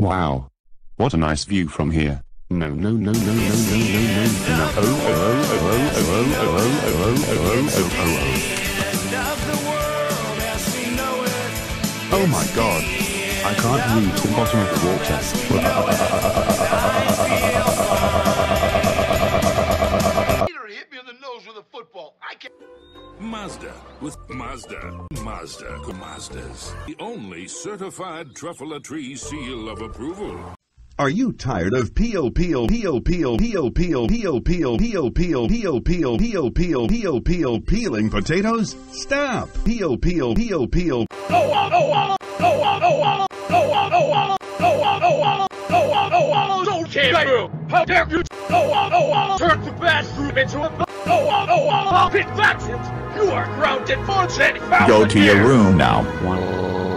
Wow. What a nice view from here. No, no, no, no, no, no, no, no, no. Oh my god. I can't reach the bottom of the water. Peter hit me in the nose with a football. I can't. Mazda with Mazdas. The only certified Truffle-a-Tree seal of approval. Are you tired of peel peeling potatoes? Stop! Peel. Don't care. How dare you? Turn the bathroom into a pit vacuum. You are grounded for 10 Go to your room now.